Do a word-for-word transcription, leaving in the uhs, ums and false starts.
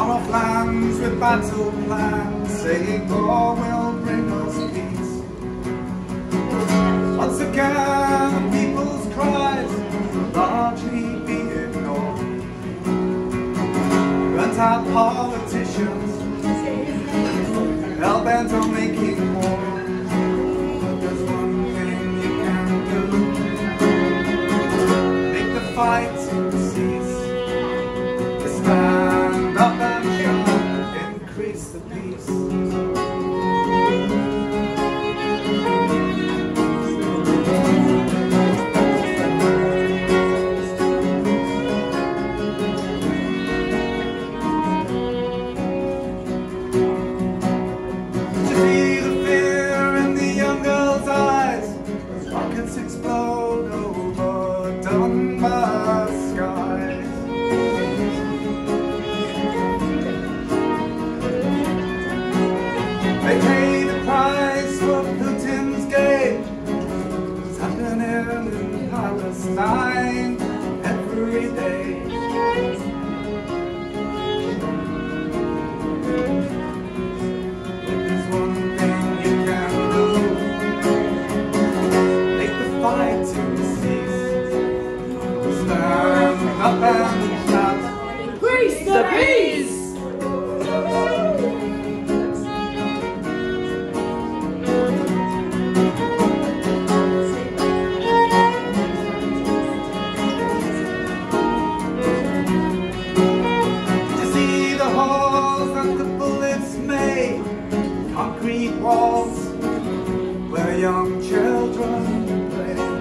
Far off lands with battle plans, saying war will bring us peace. Once again, people's cries will largely be ignored. Burnt out politicians, hell-bent on making war. But there's one thing you can do: make the fight cease. Stand up and shout, increase the peace. To see the fear in the young girl's eyes as rockets explode over Donbass skies. They pay the price for Putin's game. It's happening in Palestine every day. There's one thing you can do: make the fight to cease. Stand up and shout, Increase the peace! Concrete walls where young children play.